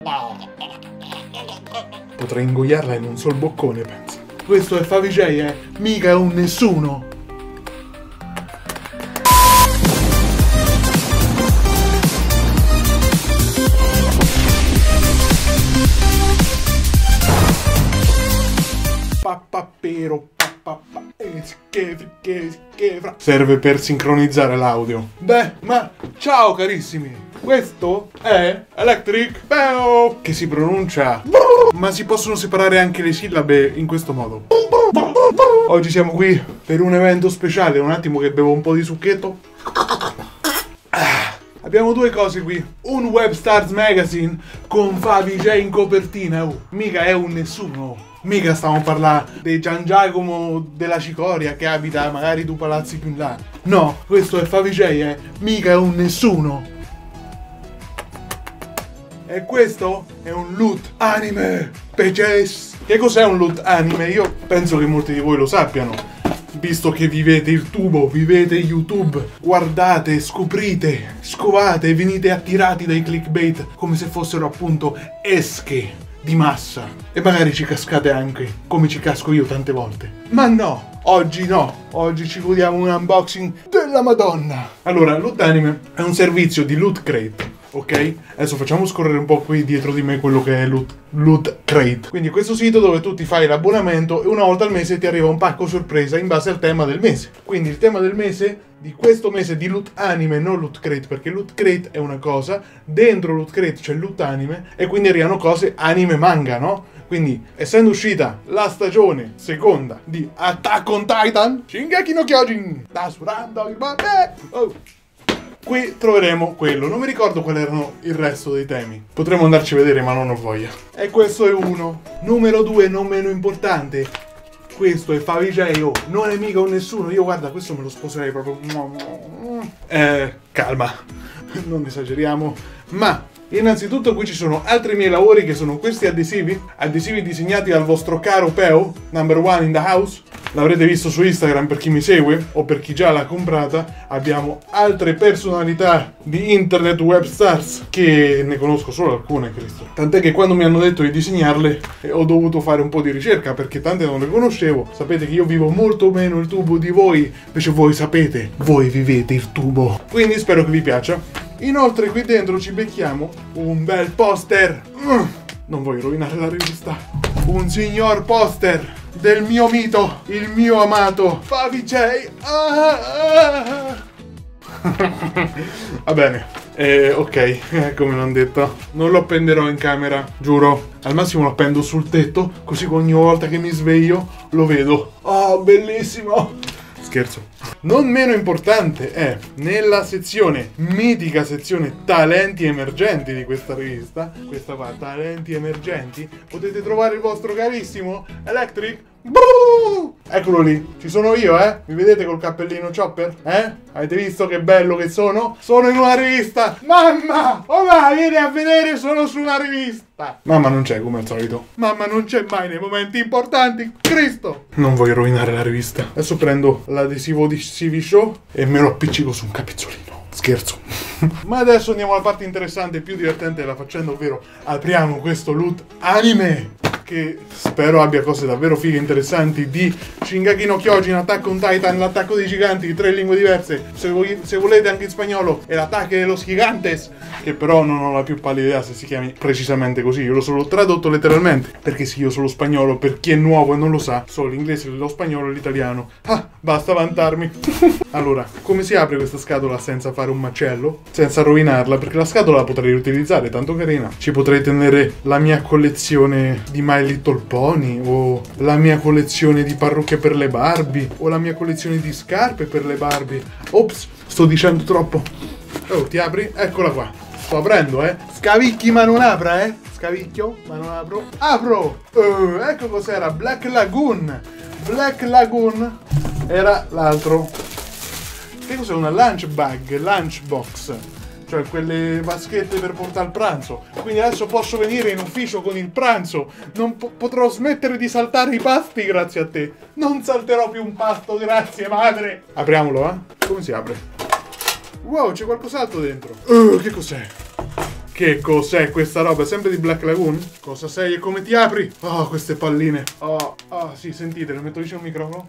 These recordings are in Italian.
Potrei ingoiarla in un sol boccone, penso. Questo è Favij, mica è un nessuno. Pappapero, pappappa, serve per sincronizzare l'audio. Beh, ma ciao carissimi. Questo è Electric Bell, che si pronuncia ma si possono separare anche le sillabe in questo modo. Oggi siamo qui per un evento speciale. Un attimo che bevo un po' di succhetto. Abbiamo due cose qui. Un Webstars Magazine con Favij in copertina. Mica è un nessuno. Mica stiamo a parlare di Gian Giacomo della Cicoria che abita magari due palazzi più in là. No, questo è Favij, mica è un nessuno. E questo è un loot anime, peces. Che cos'è un loot anime? Io penso che molti di voi lo sappiano, visto che vivete il tubo, vivete YouTube, guardate, scoprite, scovate e venite attirati dai clickbait come se fossero appunto esche di massa. E magari ci cascate anche, come ci casco io tante volte. Ma no, oggi no. Oggi ci godiamo un unboxing della Madonna. Allora, Loot Anime è un servizio di Loot Crate. Ok? Adesso facciamo scorrere un po' qui dietro di me quello che è Loot Crate. Quindi questo sito dove tu ti fai l'abbonamento e una volta al mese ti arriva un pacco sorpresa in base al tema del mese. Quindi il tema del mese di questo mese di Loot Anime, non Loot Crate, perché Loot Crate è una cosa, dentro Loot Crate c'è Loot Anime e quindi arrivano cose anime manga, no? Quindi, essendo uscita la stagione seconda di Attack on Titan, Shingeki no Kyojin, qui troveremo quello. Non mi ricordo quali erano il resto dei temi. Potremmo andarci a vedere, ma non ho voglia. E questo è uno. Numero 2, non meno importante. Questo è Favij, non è mica un nessuno. Io guarda, questo me lo sposerei proprio. Calma, non esageriamo. Ma innanzitutto qui ci sono altri miei lavori che sono questi adesivi. Adesivi disegnati dal vostro caro Peo, number one in the house. L'avrete visto su Instagram per chi mi segue o per chi già l'ha comprata. Abbiamo altre personalità di internet webstars che ne conosco solo alcune, Cristo. Tant'è che quando mi hanno detto di disegnarle ho dovuto fare un po' di ricerca perché tante non le conoscevo. Sapete che io vivo molto meno il tubo di voi, invece voi sapete, voi vivete il tubo. Quindi spero che vi piaccia. Inoltre qui dentro ci becchiamo un bel poster. Non voglio rovinare la rivista. Un signor poster del mio mito, il mio amato Favij. Va bene, ok, come l'ho detto, non lo appenderò in camera, giuro. Al massimo lo appendo sul tetto, così ogni volta che mi sveglio lo vedo. Oh, bellissimo! Scherzo. Non meno importante è, nella sezione, mitica sezione talenti emergenti di questa rivista, questa qua, talenti emergenti, potete trovare il vostro carissimo Electric. Eccolo lì, ci sono io, mi vedete col cappellino Chopper? Avete visto che bello che sono? Sono in una rivista! Mamma! Oh ma vieni a vedere, sono su una rivista! Mamma non c'è come al solito. Mamma non c'è mai nei momenti importanti, Cristo! Non voglio rovinare la rivista. Adesso prendo l'adesivo di CV Show e me lo appiccico su un capezzolino. Scherzo. Ma adesso andiamo alla parte interessante e più divertente della faccenda, ovvero apriamo questo Loot Anime, che spero abbia cose davvero fighe e interessanti di Shingeki no Kyojin, Attack on Titan, l'attacco dei giganti, 3 lingue diverse, se volete anche in spagnolo, e l'attacco de los gigantes, che però non ho la più pallida idea se si chiami precisamente così, io l'ho solo tradotto letteralmente, perché sì, io so lo spagnolo, per chi è nuovo e non lo sa, so l'inglese, lo spagnolo e l'italiano. Basta vantarmi. Allora, come si apre questa scatola senza fare un macello? Senza rovinarla, perché la scatola la potrei riutilizzare, tanto carina. Ci potrei tenere la mia collezione di My Little Pony, o la mia collezione di parrucche per le Barbie, o la mia collezione di scarpe per le Barbie. Ops, sto dicendo troppo. Oh, ti apri? Eccola qua. Sto aprendo, Scavicchi ma non apra, Scavicchio ma non apro. Apro! Ecco cos'era. Black Lagoon. Black Lagoon era l'altro. Che cos'è? Una lunch bag, lunch box, cioè quelle vaschette per portare il pranzo. Quindi adesso posso venire in ufficio con il pranzo. Non potrò smettere di saltare i pasti grazie a te. Non salterò più un pasto, grazie madre. Apriamolo, Come si apre? Wow, c'è qualcos'altro dentro. Che cos'è? Che cos'è questa roba? È sempre di Black Lagoon? Cosa sei e come ti apri? Oh, queste palline. Oh, sì, sentite, lo metto vicino al microfono.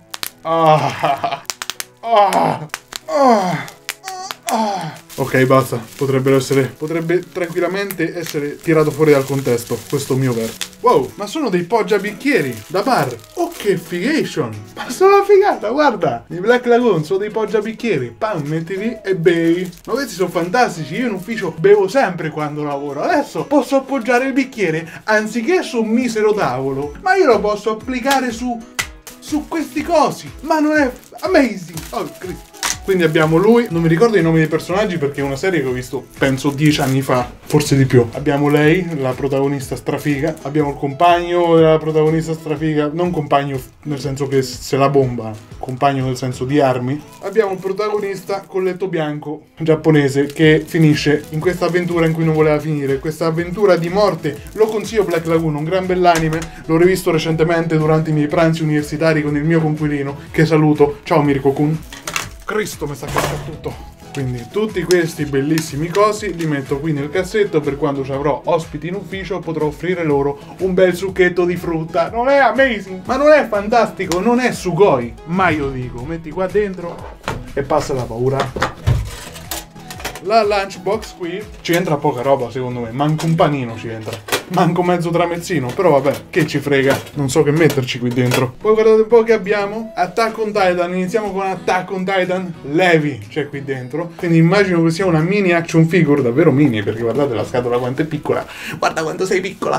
Ok, basta. Potrebbe tranquillamente essere tirato fuori dal contesto questo mio verso. Wow, ma sono dei poggiabicchieri da bar. Oh, che figation. Ma sono una figata, guarda. I Black Lagoon sono dei poggiabicchieri. Pam, metti lì e bevi. Ma questi sono fantastici. Io in ufficio bevo sempre quando lavoro. Adesso posso appoggiare il bicchiere anziché su un misero tavolo. Ma io lo posso applicare su questi cosi. Ma non è amazing. Oh, Cristo. Quindi abbiamo lui, non mi ricordo i nomi dei personaggi perché è una serie che ho visto penso 10 anni fa, forse di più. Abbiamo lei, la protagonista strafiga, abbiamo il compagno della protagonista strafiga, non compagno nel senso che se la bomba, compagno nel senso di armi. Abbiamo il protagonista con letto bianco giapponese che finisce in questa avventura in cui non voleva finire, questa avventura di morte. Lo consiglio Black Lagoon, un gran bell'anime, l'ho rivisto recentemente durante i miei pranzi universitari con il mio coinquilino, che saluto. Ciao Mirko-kun. Cristo, mi sta cascando tutto. Quindi tutti questi bellissimi cosi li metto qui nel cassetto per quando ci avrò ospiti in ufficio potrò offrire loro un bel succhetto di frutta. Non è amazing? Ma non è fantastico? Non è sugoi? Ma io dico, metti qua dentro e passa la paura. La lunchbox qui ci entra poca roba secondo me, manco un panino ci entra, manco mezzo tramezzino, però vabbè, che ci frega, non so che metterci qui dentro. Poi guardate un po' che abbiamo, Attack on Titan, iniziamo con Attack on Titan, Levi c'è qui dentro, quindi immagino che sia una mini action figure, davvero mini, perché guardate la scatola quanto è piccola, guarda quanto sei piccola.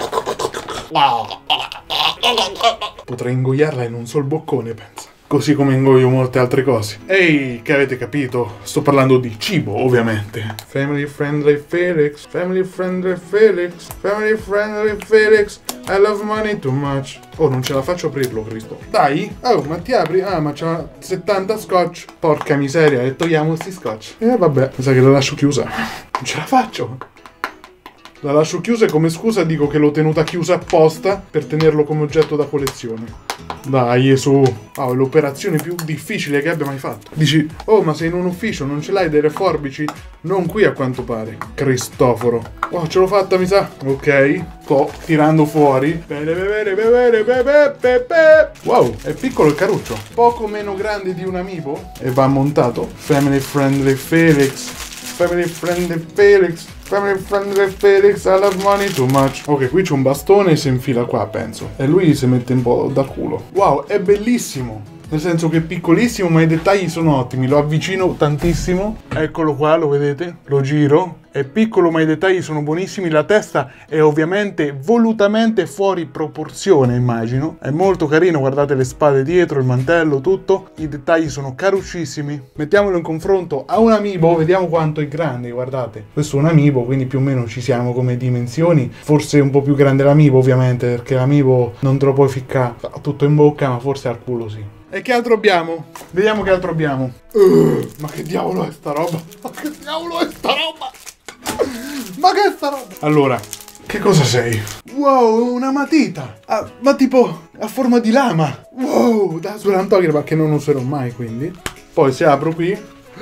Potrei ingoiarla in un sol boccone, pensa. Così come ingoio molte altre cose. Ehi, che avete capito? Sto parlando di cibo, ovviamente. Family friendly Felix, family friendly Felix, family friendly Felix. I love money too much. Oh, non ce la faccio aprirlo, Cristo. Dai. Oh, ma ti apri? Ah, ma c'ha 70 scotch. Porca miseria, e togliamo questi scotch. Vabbè, mi sa che la lascio chiusa. Non ce la faccio. La lascio chiusa e come scusa dico che l'ho tenuta chiusa apposta per tenerlo come oggetto da collezione. Dai, su. Oh, è l'operazione più difficile che abbia mai fatto. Dici, oh, ma sei in un ufficio, non ce l'hai delle forbici? Non qui a quanto pare. Cristoforo. Oh, ce l'ho fatta, mi sa. Ok. Sto tirando fuori. Wow, è piccolo il caruccio. Poco meno grande di un amiibo. E va montato. Family friendly Felix. Family friendly Felix. Family friendly Felix, I love money too much. Ok, qui c'è un bastone e si infila qua, penso. E lui si mette un po' da culo. Wow, è bellissimo. Nel senso che è piccolissimo, ma i dettagli sono ottimi. Lo avvicino tantissimo. Eccolo qua, lo vedete? Lo giro. È piccolo, ma i dettagli sono buonissimi. La testa è ovviamente volutamente fuori proporzione, immagino. È molto carino, guardate le spade dietro, il mantello, tutto. I dettagli sono caruccissimi. Mettiamolo in confronto a un amiibo, vediamo quanto è grande, guardate. Questo è un amiibo, quindi più o meno ci siamo come dimensioni. Forse un po' più grande l'amiibo, ovviamente, perché l'amiibo non te lo puoi ficcare tutto in bocca, ma forse al culo sì. E che altro abbiamo? Vediamo che altro abbiamo. Ma che diavolo è sta roba? Ma che diavolo è sta roba? Ma che è sta roba? Allora, che cosa sei? Wow, una matita. Ah, ma tipo a forma di lama. Wow, da sull'antografa che non userò mai, quindi. Poi se apro qui.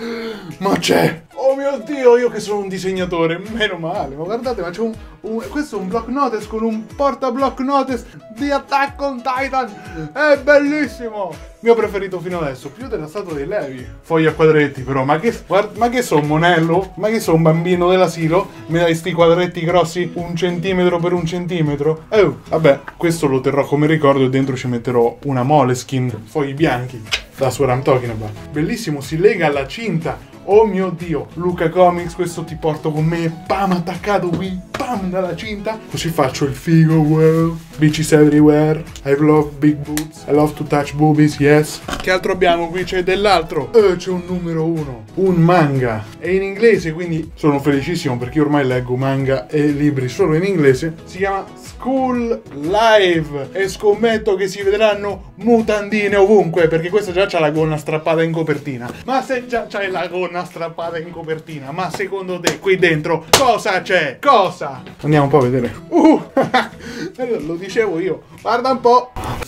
Ma c'è. Oh mio Dio, io che sono un disegnatore, meno male. Ma guardate, ma c'è questo è un block notice con un porta block notice di Attack on Titan. È bellissimo. Mio preferito fino adesso, più della statua dei Levi. Fogli a quadretti però, ma che sono monello? Ma che sono un bambino dell'asilo? Mi dai sti quadretti grossi 1 centimetro per 1 centimetro? Oh, vabbè, questo lo terrò come ricordo e dentro ci metterò una Moleskine, fogli bianchi. Da su Ramtokinaba. Bellissimo, si lega alla cinta. Oh mio Dio, Luca Comics, questo ti porto con me, pam, attaccato qui, pam, dalla cinta. Così faccio il figo, wow. Bitches everywhere, I love big boobs, I love to touch boobies, yes. Che altro abbiamo qui? C'è dell'altro. C'è un numero 1, un manga. È in inglese, quindi sono felicissimo perché ormai leggo manga e libri solo in inglese. Si chiama School Live e scommetto che si vedranno mutandine ovunque perché questo già c'ha la gonna strappata in copertina. Ma se già c'hai la gonna strappata in copertina, ma secondo te qui dentro cosa c'è? Cosa? Andiamo un po' a vedere. Lo dicevo io. Guarda un po'.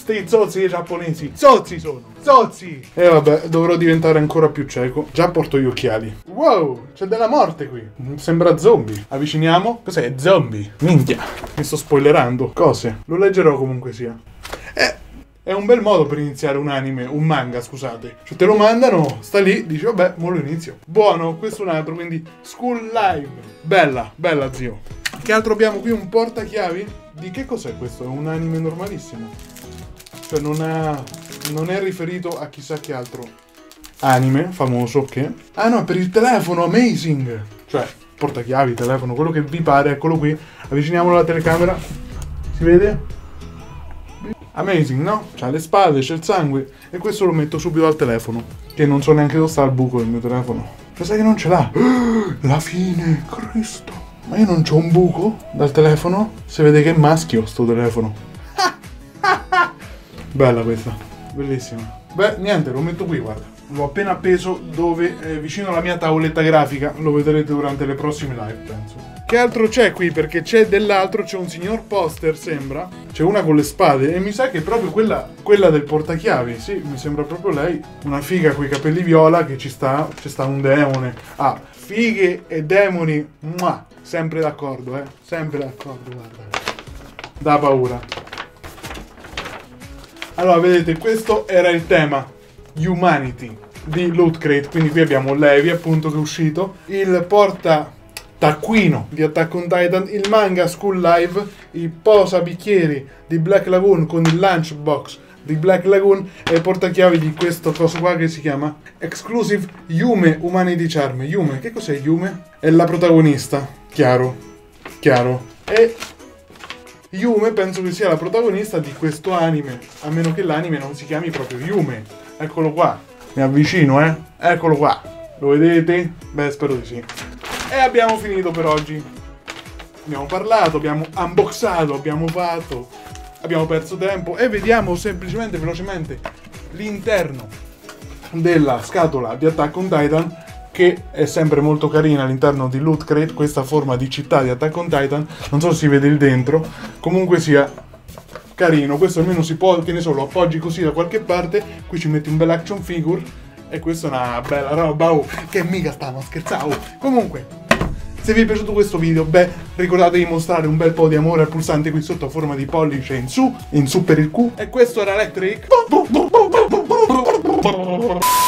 Sti zozzi giapponesi, zozzi sono, zozzi! E vabbè, dovrò diventare ancora più cieco. Già porto gli occhiali. Wow, c'è della morte qui. Sembra zombie. Avviciniamo. Cos'è? Zombie. Minchia, mi sto spoilerando. Cose. Lo leggerò comunque sia. È un bel modo per iniziare un anime, un manga, scusate. Cioè te lo mandano, sta lì, dici vabbè, mo lo inizio. Buono, questo è un altro, quindi School Live. Bella, bella zio. Che altro abbiamo qui? Un portachiavi? Di che cos'è questo? È un anime normalissimo. Cioè non è riferito a chissà che altro anime famoso che... Ah no, per il telefono, amazing! Cioè, portachiavi, telefono, quello che vi pare, eccolo qui. Avviciniamolo alla telecamera. Si vede? Amazing, no? C'ha le spade, c'è il sangue. E questo lo metto subito al telefono. Che non so neanche dove sta il buco del mio telefono. Cioè sai che non ce l'ha? La fine, Cristo. Ma io non c'ho un buco dal telefono? Si vede che è maschio sto telefono. Bella questa. Bellissima. Beh, niente, lo metto qui, guarda. L'ho appena appeso dove? Vicino alla mia tavoletta grafica. Lo vedrete durante le prossime live, penso. Che altro c'è qui? Perché c'è dell'altro, c'è un signor poster, sembra. C'è una con le spade e mi sa che è proprio quella del portachiavi. Sì, mi sembra proprio lei. Una figa coi capelli viola che ci sta un demone. Ah, fighe e demoni. Mua. Sempre d'accordo, Sempre d'accordo, guarda. Da paura. Allora, vedete, questo era il tema. Humanity di Loot Crate. Quindi qui abbiamo Levi, appunto, che è uscito. Il taccuino di Attack on Titan, il manga School Live, i posabicchieri di Black Lagoon con il lunchbox di Black Lagoon e il portachiavi di questo coso qua che si chiama Exclusive Yume Humanity Charm. Yume, che cos'è Yume? È la protagonista, chiaro. E Yume penso che sia la protagonista di questo anime, a meno che l'anime non si chiami proprio Yume. Eccolo qua, mi avvicino, eccolo qua, lo vedete? Beh, spero di sì. E abbiamo finito per oggi. Abbiamo parlato, abbiamo unboxato, abbiamo perso tempo e vediamo semplicemente, velocemente, l'interno della scatola di Attack on Titan, che è sempre molto carina all'interno di Loot Crate, questa forma di città di Attack on Titan. Non so se si vede il dentro, comunque sia carino. Questo almeno si può, che ne so, lo appoggi così da qualche parte, qui ci metti un bel action figure. E questa è una bella roba, che mica stiamo scherzando. Comunque, se vi è piaciuto questo video, beh, ricordate di mostrare un bel po' di amore al pulsante qui sotto a forma di pollice in su per il Q. E questo era Electric.